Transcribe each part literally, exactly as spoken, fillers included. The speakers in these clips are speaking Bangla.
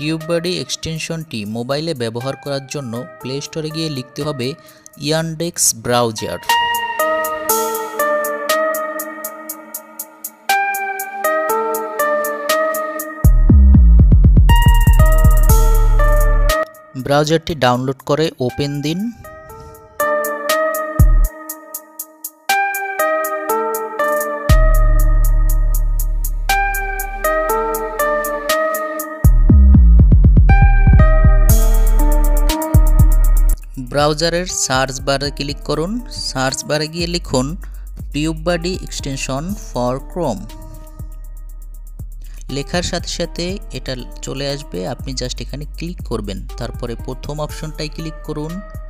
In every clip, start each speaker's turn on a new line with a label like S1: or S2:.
S1: টিউববাডি এক্সটেনশনটি মোবাইলে ব্যবহার করার জন্য প্লে স্টোরে গিয়ে লিখতে হবে ইয়ানডেক্স ব্রাউজার। ব্রাউজারটি ডাউনলোড করে ওপেন দিন। ব্রাউজারের সার্চ বারে ক্লিক করুন। সার্চ বারে গিয়ে লিখুন টিউববাডি এক্সটেনশন ফর ক্রোম। লেখার সাথে সাথে এটা চলে আসবে, আপনি জাস্ট এখানে ক্লিক করবেন। তারপরে প্রথম অপশনটাই ক্লিক করুন।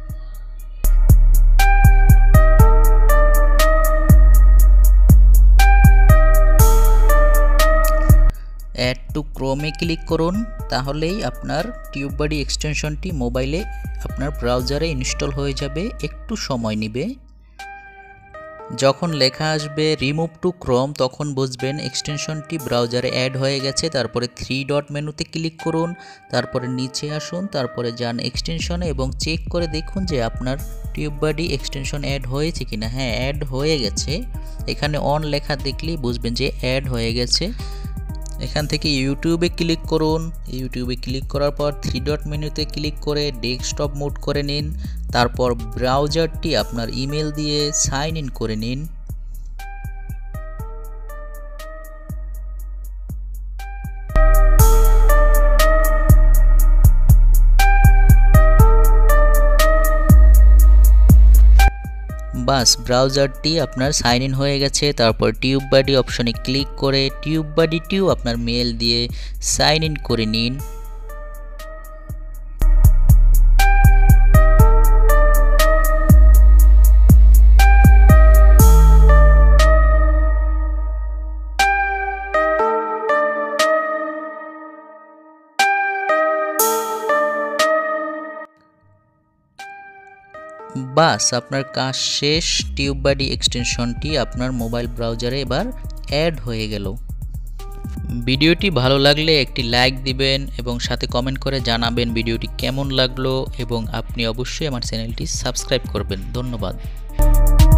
S1: অ্যাড টু ক্রোমে ক্লিক করুন, তাহলেই আপনার টিউববাডি এক্সটেনশনটি মোবাইলে আপনার ব্রাউজারে ইনস্টল হয়ে যাবে। একটু সময় নেবে। যখন লেখা আসবে রিমুভ টু ক্রোম তখন বুঝবেন এক্সটেনশনটি ব্রাউজারে অ্যাড হয়ে গেছে। তারপরে থ্রি ডট মেনুতে ক্লিক করুন, তারপরে নিচে আসুন, তারপরে যান এক্সটেনশনে এবং চেক করে দেখুন যে আপনার টিউববাডি এক্সটেনশন অ্যাড হয়েছে কিনা। হ্যাঁ, অ্যাড হয়ে গেছে। এখানে অন লেখা দেখলেই বুঝবেন যে অ্যাড হয়ে গেছে। এখান থেকে ইউটিউবে ক্লিক করুন। ইউটিউবে ক্লিক করার পর থ্রি ডট মেনুতে ক্লিক করে ডেস্কটপ মোড করে নিন। তারপর ব্রাউজারটি আপনার ইমেল দিয়ে সাইন ইন করে নিন। বাস, ব্রাউজারটি আপনার সাইন ইন হয়ে গেছে। তারপর টিউববাডি অপশনে ক্লিক করে টিউববাডিটিও আপনার মেল দিয়ে সাইন ইন করে নিন। বাস, আপনার কাজ শেষ। টিউববাডি এক্সটেনশনটি আপনার মোবাইল ব্রাউজারে এবার অ্যাড হয়ে গেল। ভিডিওটি ভালো লাগলে একটি লাইক দিবেন এবং সাথে কমেন্ট করে জানাবেন ভিডিওটি কেমন লাগলো, এবং আপনি অবশ্যই আমার চ্যানেলটি সাবস্ক্রাইব করবেন। ধন্যবাদ।